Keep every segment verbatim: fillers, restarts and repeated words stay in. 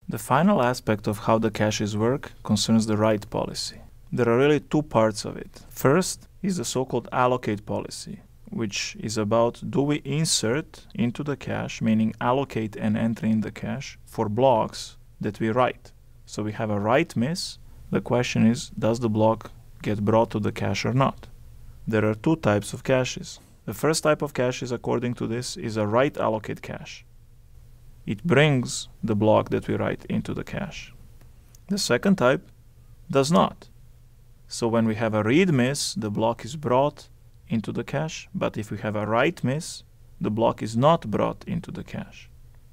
The final aspect of how the caches work concerns the write policy. There are really two parts of it. First is the so-called allocate policy, which is about, do we insert into the cache, meaning allocate and enter in the cache, for blocks that we write. So we have a write miss. The question is, does the block get brought to the cache or not? There are two types of caches. The first type of caches, according to this, is a write allocate cache. It brings the block that we write into the cache. The second type does not. So when we have a read miss, the block is brought into the cache, but if we have a write miss, the block is not brought into the cache.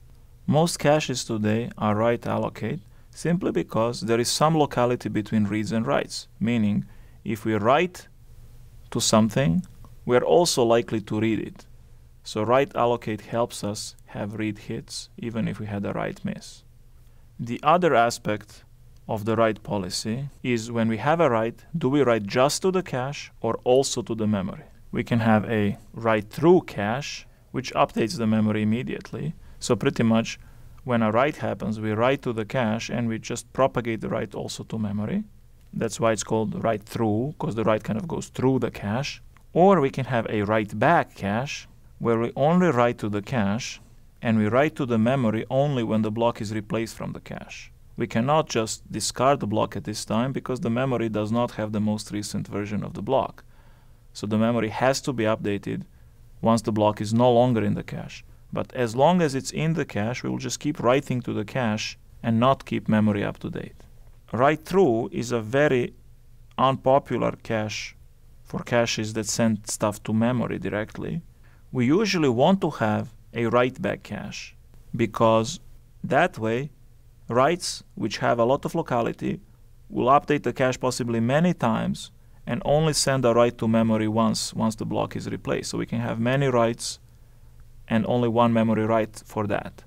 Most caches today are write allocate simply because there is some locality between reads and writes, meaning if we write to something, we are also likely to read it. So write allocate helps us have read hits even if we had a write miss. The other aspect of the write policy is when we have a write, do we write just to the cache or also to the memory? We can have a write through cache, which updates the memory immediately. So pretty much when a write happens, we write to the cache and we just propagate the write also to memory. That's why it's called write through, because the write kind of goes through the cache. Or we can have a write back cache, where we only write to the cache and we write to the memory only when the block is replaced from the cache. We cannot just discard the block at this time because the memory does not have the most recent version of the block. So the memory has to be updated once the block is no longer in the cache. But as long as it's in the cache, we will just keep writing to the cache and not keep memory up to date. Write through is a very unpopular cache for caches that send stuff to memory directly. We usually want to have a write back cache because that way writes which have a lot of locality will update the cache possibly many times and only send a write to memory once once the block is replaced. So we can have many writes and only one memory write for that.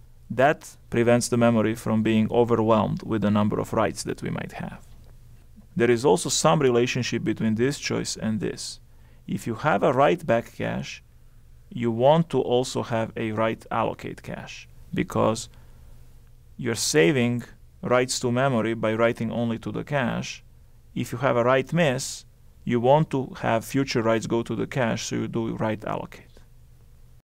That prevents the memory from being overwhelmed with the number of writes that we might have. There is also some relationship between this choice and this. If you have a write back cache, you want to also have a write allocate cache because you're saving writes to memory by writing only to the cache. If you have a write miss, you want to have future writes go to the cache, so you do write allocate.